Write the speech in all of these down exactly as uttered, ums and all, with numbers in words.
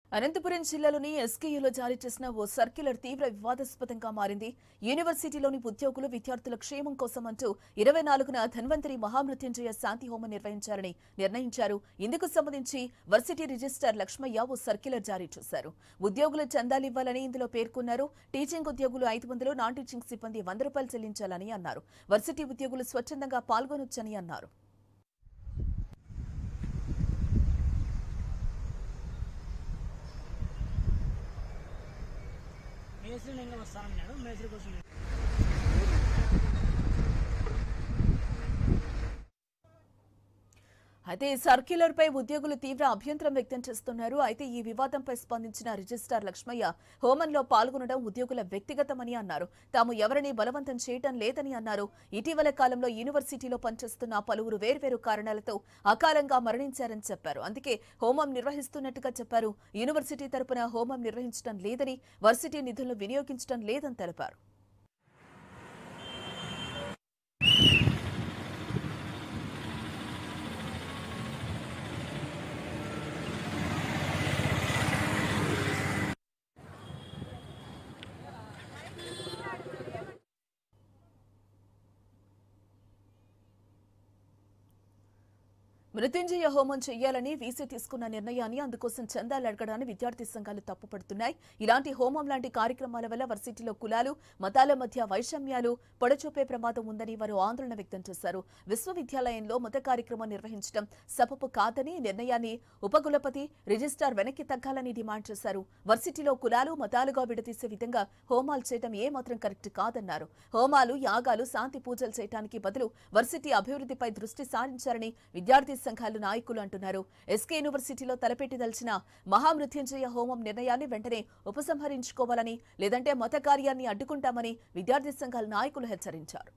అనంతపురం జిల్లాలోని ఎస్కేయూలో జారీ చేసిన ఓ సర్క్యులర్ తీవ్ర వివాదాస్పదంగా మారింది. యూనివర్సిటీలోని ఉద్యోగులు విద్యార్థుల క్షేమం కోసం అంటూ ఇరవై నాలుగున ధన్వంతరి మహామృత్యుంజయ శాంతి హోమం నిర్వహించాలని నిర్ణయించారు. ఇందుకు సంబంధించి వర్సిటీ రిజిస్ట్రార్ లక్ష్మయ్య ఓ సర్క్యులర్ జారీ చేశారు. ఉద్యోగులు చందాలివ్వాలని ఇందులో పేర్కొన్నారు. టీచింగ్ ఉద్యోగులు ఐదు వందలు, నాన్ టీచింగ్ సిబ్బంది వంద రూపాయలు చెల్లించాలని అన్నారు. వర్సిటీ ఉద్యోగులు స్వచ్ఛందంగా పాల్గొనొచ్చని అన్నారు. మేస్త్రి నేను వస్తానన్నాడు. మేస్త్రి కోసం అయితే సర్క్యులర్ పై ఉద్యోగులు తీవ్ర అభ్యంతరం వ్యక్తం చేస్తున్నారు. అయితే ఈ వివాదంపై స్పందించిన రిజిస్ట్రార్ లక్ష్మయ్య హోమంలో పాల్గొనడం ఉద్యోగుల వ్యక్తిగతమని అన్నారు. తాము ఎవరిని బలవంతం చేయటం లేదని అన్నారు. ఇటీవల కాలంలో యూనివర్సిటీలో పనిచేస్తున్న పలువురు వేర్వేరు కారణాలతో అకాలంగా మరణించారని చెప్పారు. అందుకే హోమం నిర్వహిస్తున్నట్టుగా చెప్పారు. యూనివర్సిటీ తరపున హోమం నిర్వహించడం లేదని, వర్సిటీ నిధులను వినియోగించడం లేదని తెలిపారు. మృత్యుంజయ హోమం చేయాలని వీసీ తీసుకున్న నిర్ణయాన్ని, అందుకోసం చందాలు అడగడాన్ని విద్యార్థి సంఘాలు తప్పుపడుతున్నాయి. ఇలాంటి హోమం లాంటి కార్యక్రమాల వల్ల వర్సిటీలో కులాలు, మతాల మధ్య వైషమ్యాలు పొడచూపే ప్రమాదం ఉందని వారు ఆందోళన వ్యక్తం చేశారు. విశ్వవిద్యాలయంలో మత కార్యక్రమం నిర్వహించడం సబబు కాదని నిర్ణయాన్ని ఉపకులపతి, రిజిస్ట్రార్ వెనక్కి తగ్గాలని డిమాండ్ చేశారు. వర్సిటీలో కులాలు, మతాలుగా విడదీసే విధంగా హోమాలు చేయడం ఏమాత్రం కరెక్ట్ కాదన్నారు. హోమాలు, యాగాలు, శాంతి పూజలు చేయడానికి బదులు వర్సిటీ అభివృద్ధిపై దృష్టి సారించారని విద్యార్థి సంఘాలు నాయకులు అంటున్నారు. ఎస్కే యూనివర్సిటీలో తలపెట్టిదల్చిన మహామృత్యుంజయ హోమం నిర్ణయాన్ని వెంటనే ఉపసంహరించుకోవాలని, లేదంటే మత కార్యాన్ని అడ్డుకుంటామని విద్యార్థి సంఘాల నాయకులు హెచ్చరించారు.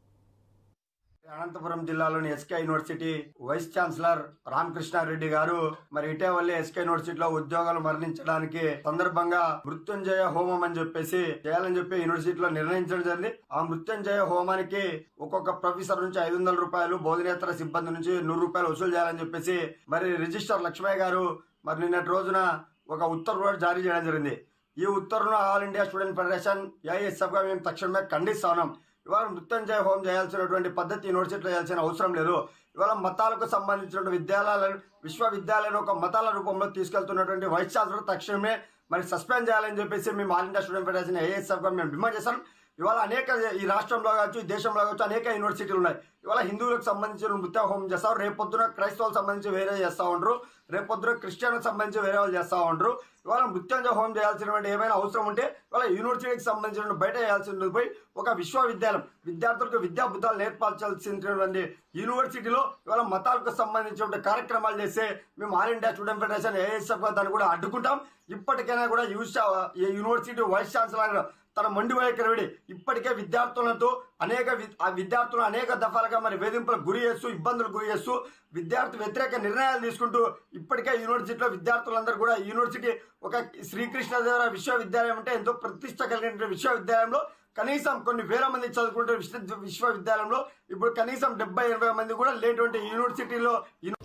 అనంతపురం జిల్లాలోని SK university vice chancellor Ramakrishna Reddy గారు మరి ఇటీవలే ఎస్కే యూనివర్సిటీలో ఉద్యోగాలు మరణించడానికి సందర్భంగా మృత్యుంజయ హోమం అని చెప్పేసి చేయాలని చెప్పి యూనివర్సిటీలో నిర్ణయించడం జరిగింది. ఆ మృత్యుంజయ హోమానికి ఒక్కొక్క ప్రొఫెసర్ నుంచి ఐదు వందల రూపాయలు, బోధనేతర సిబ్బంది నుంచి నూరు రూపాయలు వసూలు చేయాలని చెప్పేసి మరి రిజిస్ట్రార్ లక్ష్మయ్య గారు మరి నిన్నటి రోజున ఒక ఉత్తర్వులు జారీ చేయడం జరిగింది. ఈ ఉత్తర్వును all India student federation AISF గా మేము తక్షణమే ఖండిస్తా ఉన్నాం. ఇవాళ మృత్యుంజయ హోమం చేయాల్సినటువంటి పద్ధతి యూనివర్సిటీలో చేయాల్సిన అవసరం లేదు. ఇవాళ మతాలకు సంబంధించినటువంటి విద్యాలయాలను విశ్వవిద్యాలయాన్ని ఒక మతాల రూపంలో తీసుకెళ్తున్నటువంటి వైస్ ఛాన్సలర్ తక్షణమే మరి సస్పెండ్ చేయాలని చెప్పేసి మేము all India student federation AISF గా మేము డిమాండ్ చేస్తాం. ఇవాళ అనేక ఈ రాష్ట్రంలో కావచ్చు, ఈ దేశంలో కావచ్చు అనేక యూనివర్సిటీలు ఉన్నాయి. ఇవాళ హిందువులకు సంబంధించిన మృత్యు హోమం చేస్తారు, రేపొద్దున క్రైస్తవులకు సంబంధించి వేరే చేస్తూ ఉంటారు, రేపొద్దున క్రిస్టియన్లకు సంబంధించి వేరే వాళ్ళు చేస్తూ ఉంటారు. ఇవాళ మృత్యుంజయ హోమం చేయాల్సినటువంటి ఏమైనా అవసరం ఉంటే ఇవాళ యూనివర్సిటీకి సంబంధించిన బయట చేయాల్సి పోయి ఒక విశ్వవిద్యాలయం విద్యార్థులకు విద్యా బుద్ధాలు నేర్పాల్సినటువంటి యూనివర్సిటీలో ఇవాళ మతాలకు సంబంధించిన కార్యక్రమాలు చేస్తే మేము all India student federation AISF దాన్ని కూడా అడ్డుకుంటాం. ఇప్పటికైనా కూడా యూనివర్సిటీ వైస్ ఛాన్సలర్ తన మొండి వైఖరి ఇప్పటికే విద్యార్థులతో అనేక విద్యార్థులు అనేక దఫాలుగా మరి వేధింపులకు గురి చేస్తూ, ఇబ్బందులకు గురి చేస్తూ, విద్యార్థి వ్యతిరేక నిర్ణయాలు తీసుకుంటూ ఇప్పటికే యూనివర్సిటీలో విద్యార్థులందరూ కూడా యూనివర్సిటీ ఒక శ్రీకృష్ణదేవరాయ విశ్వవిద్యాలయం అంటే ఎంతో ప్రతిష్ట కలిగిన విశ్వవిద్యాలయంలో కనీసం కొన్ని వేల మంది చదువుకుంటే విశ్వవిద్యాలయంలో ఇప్పుడు కనీసం డెబ్బై ఎనభై మంది కూడా లేటువంటి యూనివర్సిటీలో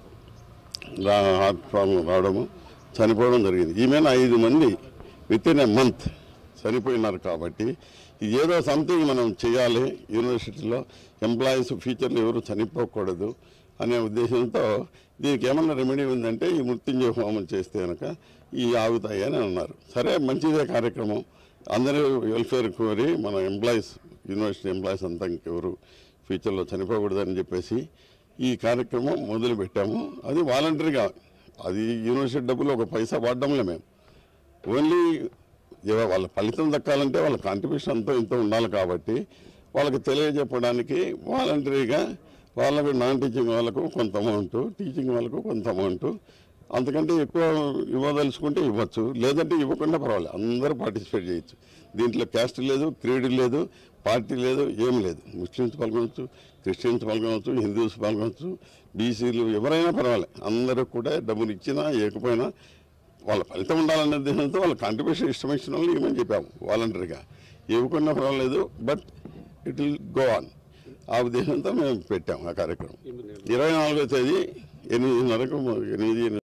హార్ట్ ప్రాబ్లం రావడము, చనిపోవడం జరిగింది. ఈమెను ఐదు మంది విత్ ఇన్ ఎ మంత్ చనిపోయినారు. కాబట్టి ఏదో సంథింగ్ మనం చేయాలి, యూనివర్సిటీలో ఎంప్లాయీస్ ఫ్యూచర్లో ఎవరు చనిపోకూడదు అనే ఉద్దేశంతో దీనికి ఏమన్నా రెమెడీ ఉందంటే ఈ మృత్యుంజయ హోమం చేస్తే కనుక ఈ ఆగుతాయి అని అన్నారు. సరే, మంచిదే కార్యక్రమం. అందరూ వెల్ఫేర్ కోరి మన ఎంప్లాయీస్ యూనివర్సిటీ ఎంప్లాయీస్ అంతా ఇంకెవరు ఫ్యూచర్లో చనిపోకూడదని చెప్పేసి ఈ కార్యక్రమం మొదలు పెట్టాము. అది వాలంటరీగా, అది యూనివర్సిటీ డబ్బులు ఒక పైసా వాడడంలే మేము. ఓన్లీ వాళ్ళ ఫలితం దక్కాలంటే వాళ్ళ కాంట్రిబ్యూషన్ అంతా ఇంత ఉండాలి. కాబట్టి వాళ్ళకి తెలియజెప్పడానికి వాలంటరీగా వాళ్ళకు నాన్ టీచింగ్ వాళ్ళకు కొంత అమౌంట్, టీచింగ్ వాళ్ళకు కొంత అమౌంట్, అంతకంటే ఎక్కువ ఇవ్వదలుచుకుంటే ఇవ్వచ్చు, లేదంటే ఇవ్వకుండా పర్వాలేదు, అందరూ పార్టిసిపేట్ చేయొచ్చు. దీంట్లో క్యాస్ట్ లేదు, క్రీడ్ లేదు, పార్టీ లేదు, ఏం లేదు. ముస్లిమ్స్ పాల్గొనవచ్చు, క్రిస్టియన్స్ పాల్గొనవచ్చు, హిందూస్ పాల్గొనవచ్చు, బీసీలు ఎవరైనా పర్వాలేదు. అందరూ కూడా డబ్బులు ఇచ్చినా ఇవ్వకపోయినా వాళ్ళ ఫలితం ఉండాలనే ఉద్దేశంతో వాళ్ళ కాంట్రిబ్యూషన్ ఇష్టం ఇచ్చిన వాళ్ళు ఇవ్వమని చెప్పాము వాలంటరీగా. ఇవ్వకుండా పర్వాలేదు, but it will go on. ఆ ఉద్దేశంతో మేము పెట్టాము ఆ కార్యక్రమం. ఇరవై నాలుగో తేదీ ఎనిమిదిన్నరకు ఎనిమిది